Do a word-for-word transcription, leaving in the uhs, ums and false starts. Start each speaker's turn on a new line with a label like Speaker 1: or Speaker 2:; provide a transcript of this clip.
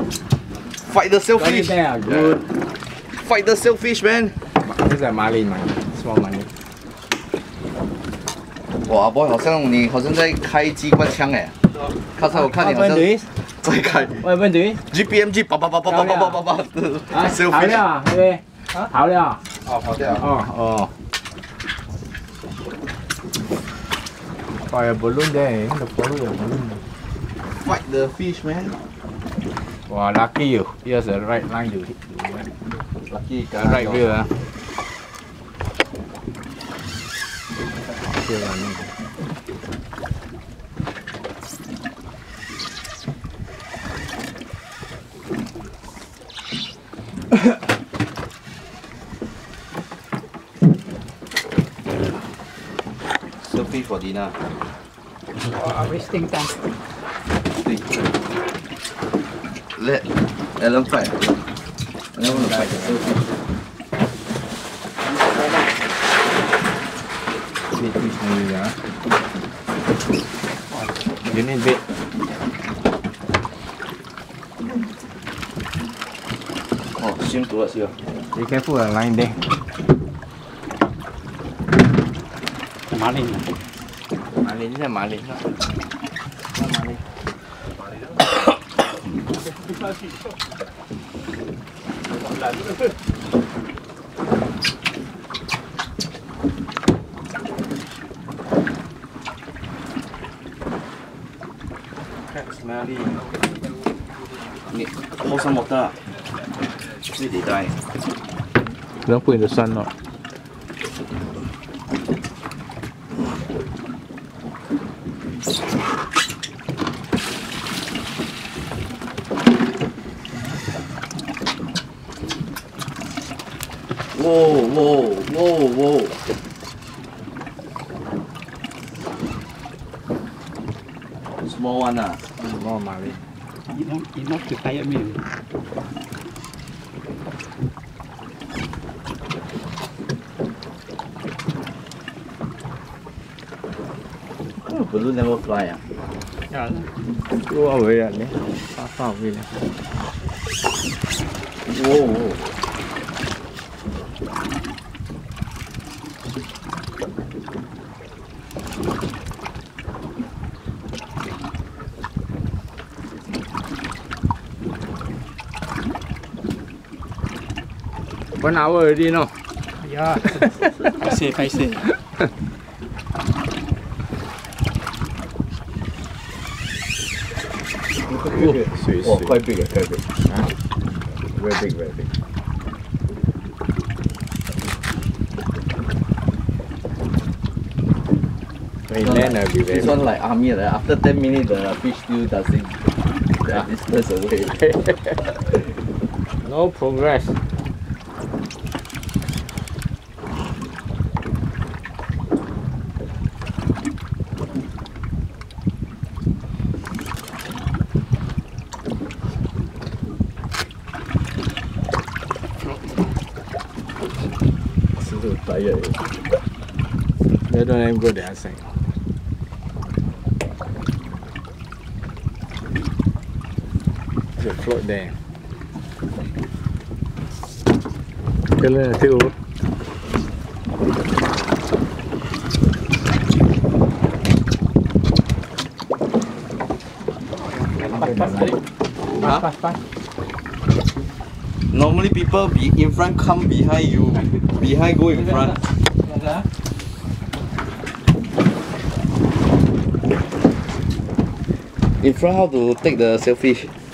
Speaker 1: Fight the sailfish.
Speaker 2: There, good.
Speaker 1: Fight the sailfish, man.
Speaker 2: This is marlin money, small money.
Speaker 1: 哇，阿 boy 好像你好像在开机关枪哎。刚才我看你好像在开。
Speaker 2: 喂，问题
Speaker 1: G P M G， 叭叭叭叭叭叭叭叭。
Speaker 2: 啊，跑了啊，对不对？啊，跑了。
Speaker 1: 哦，跑掉。
Speaker 2: 哦哦。Fire balloon there, the balloon.
Speaker 1: Fight the fish, man.
Speaker 2: Wow, lucky you. Here's the right line you hit.
Speaker 1: Lucky,
Speaker 2: the right wheel, ah.
Speaker 1: So fish for dinner.
Speaker 3: Wow, wasting time.
Speaker 1: Let Alan fight. Alan want to fight the sailfish.
Speaker 2: Big fish maybe, ah. You need bait.
Speaker 1: Oh, swim towards you.
Speaker 2: Be careful the line there.
Speaker 3: Marlin.
Speaker 2: Marlin, this is marlin. Not marlin.
Speaker 1: Smelly. Need hold some water. See they die.
Speaker 2: Don't put in the sun, not.
Speaker 1: Whoa, whoa, whoa, whoa. Small one ah.
Speaker 2: More marlin.
Speaker 3: Enough, enough to tire me.
Speaker 1: Oh, balloon never fly ah.
Speaker 3: Yeah.
Speaker 2: Go away, ah, far, far away.
Speaker 1: Whoa, whoa.
Speaker 2: One hour already, no?
Speaker 3: Yeah. I say, I say.
Speaker 2: Sweet,
Speaker 1: Oh,
Speaker 2: sweet.
Speaker 1: quite big, eh, quite big.
Speaker 2: Huh? Very big, very big. When it land, I'll be very
Speaker 1: This one like army, right? After ten minutes, the fish still doesn't
Speaker 2: Yeah.
Speaker 1: distance away.
Speaker 2: No progress.
Speaker 1: So tired.
Speaker 2: They don't let him go the other side. Just float there. Okay, let's take over.
Speaker 1: Huh?
Speaker 3: Fast, fast.
Speaker 1: Normally people be in front come behind you, behind go in front. In front how to take the sailfish?